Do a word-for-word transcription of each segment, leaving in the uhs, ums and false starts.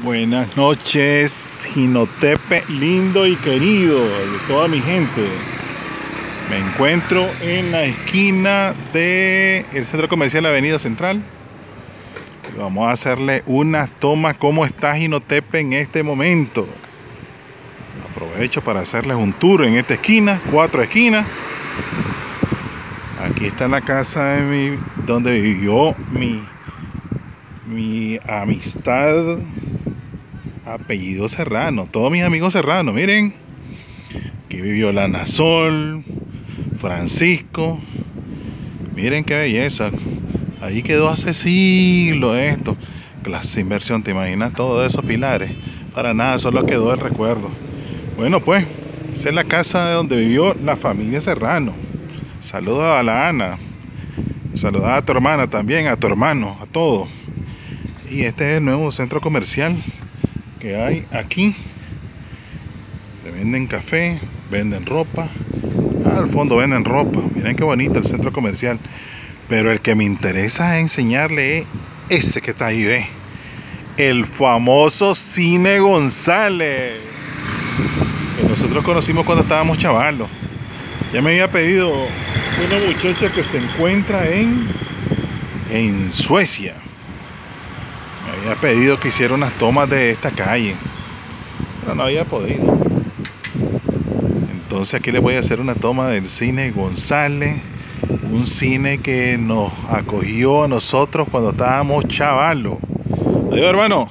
Buenas noches, Jinotepe lindo y querido de toda mi gente. Me encuentro en la esquina del centro comercial Avenida Central. Vamos a hacerle una toma cómo está Jinotepe en este momento. Aprovecho para hacerles un tour en esta esquina, cuatro esquinas. Aquí está la casa de mi, donde vivió mi, mi amistad, apellido Serrano, todos mis amigos serranos. Miren, aquí vivió Lana Sol, Francisco. Miren qué belleza. Ahí quedó hace siglos esto. Clase inversión, ¿te imaginas todos esos pilares? Para nada, solo quedó el recuerdo. Bueno, pues, esa es la casa de donde vivió la familia Serrano. Saludos a la Ana. Saludos a tu hermana también, a tu hermano, a todos. Y este es el nuevo centro comercial que hay aquí. Le venden café, venden ropa. Al fondo venden ropa. Miren qué bonito el centro comercial. Pero el que me interesa enseñarle es ese que está ahí, ¿ve? El famoso Cine González, que nosotros conocimos cuando estábamos chavalos. Ya me había pedido una muchacha que se encuentra en, en Suecia. Me había pedido que hiciera unas tomas de esta calle, pero no había podido. Entonces aquí les voy a hacer una toma del Cine González. Un cine que nos acogió a nosotros cuando estábamos chavalos. Digo, hermano,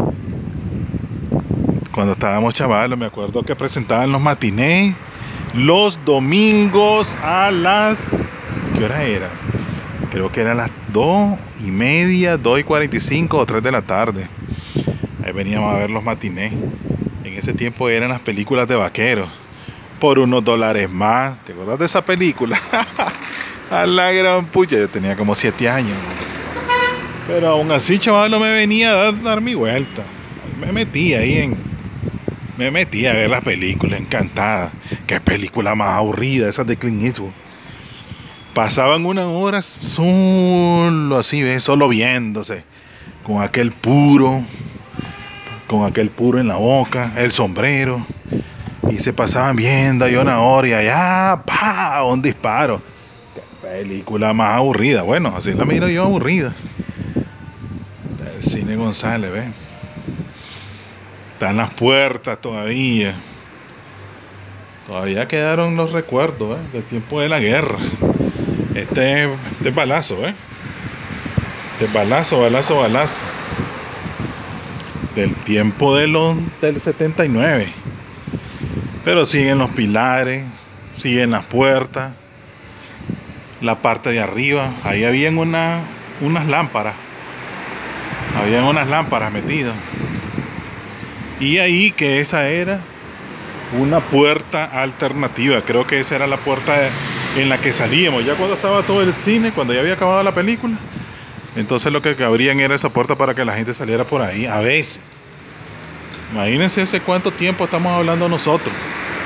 cuando estábamos chavalos, me acuerdo que presentaban los matinés los domingos a las... ¿Qué hora era? Creo que eran las dos y media, dos y cuarenta y cinco o tres de la tarde. Ahí veníamos a ver los matinés. En ese tiempo eran las películas de vaqueros. Por unos dólares más. ¿Te acuerdas de esa película? A la gran pucha, yo tenía como siete años. Pero aún así, chaval, no me venía a dar, dar mi vuelta. Me metí ahí en... Me metí a ver las películas, encantada. Qué película más aburrida, esas de Clint Eastwood. Pasaban unas horas solo así, ¿ves? Solo viéndose. Con aquel puro. Con aquel puro en la boca, el sombrero. Y se pasaban viendo ahí una hora y allá, ¡pa! Un disparo. Película más aburrida. Bueno, así la miro yo, aburrida. El Cine González, ¿ves? Están las puertas todavía. Todavía quedaron los recuerdos, ¿eh? Del tiempo de la guerra. Este es, este es balazo, ¿eh? Este es balazo, balazo, balazo. Del tiempo de los, del setenta y nueve. Pero siguen los pilares, siguen las puertas. La parte de arriba, ahí habían una, unas lámparas. Habían unas lámparas metidas. Y ahí que esa era una puerta alternativa. Creo que esa era la puerta en la que salíamos. Ya cuando estaba todo el cine, cuando ya había acabado la película. Entonces lo que abrían era esa puerta para que la gente saliera por ahí. A veces. Imagínense hace cuánto tiempo estamos hablando nosotros.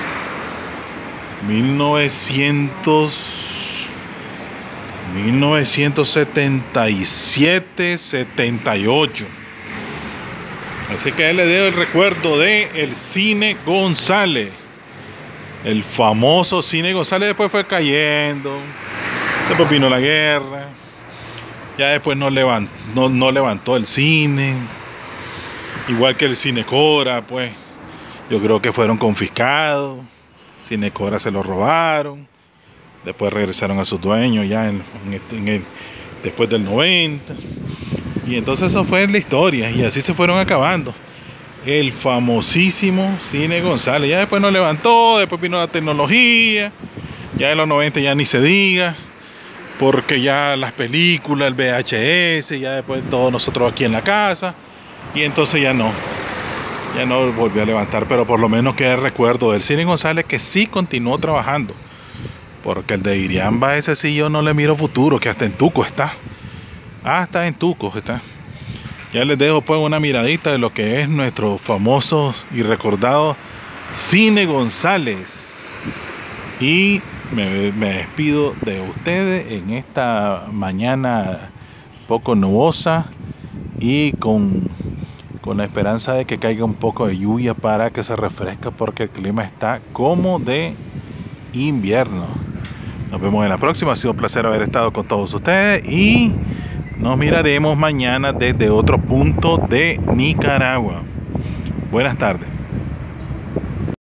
mil novecientos... mil novecientos setenta y siete, setenta y ocho. Así que ahí le doy el recuerdo de el Cine González. El famoso Cine González. Después fue cayendo. Después vino la guerra. Ya después no levantó, no, no levantó el cine. Igual que el Cine Cora, pues. Yo creo que fueron confiscados. Cine Cora se lo robaron. Después regresaron a sus dueños ya en, en, este, en el, después del noventa. Y entonces eso fue la historia. Y así se fueron acabando. El famosísimo Cine González. Ya después nos levantó. Después vino la tecnología. Ya en los noventa ya ni se diga. Porque ya las películas, el V H S. Ya después todos nosotros aquí en la casa. Y entonces ya no. Ya no volvió a levantar. Pero por lo menos queda el recuerdo del Cine González, que sí continuó trabajando. Porque el de Iriamba, ese sí yo no le miro futuro, que hasta en Tuco está. Hasta en Tuco está. Ya les dejo pues una miradita de lo que es nuestro famoso y recordado Cine González. Y me, me despido de ustedes en esta mañana poco nubosa y con con la esperanza de que caiga un poco de lluvia para que se refresque, porque el clima está como de invierno. Nos vemos en la próxima. Ha sido un placer haber estado con todos ustedes y nos miraremos mañana desde otro punto de Nicaragua. Buenas tardes.